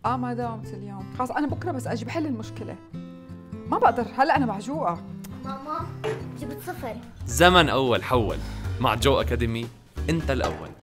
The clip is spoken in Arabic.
ما داومت اليوم، خلاص انا بكره بس اجي بحل المشكله. ما بقدر هلا، انا معجوقه. ماما جبت صفر. زمن أول حول. مع جو أكاديمي أنت الأول.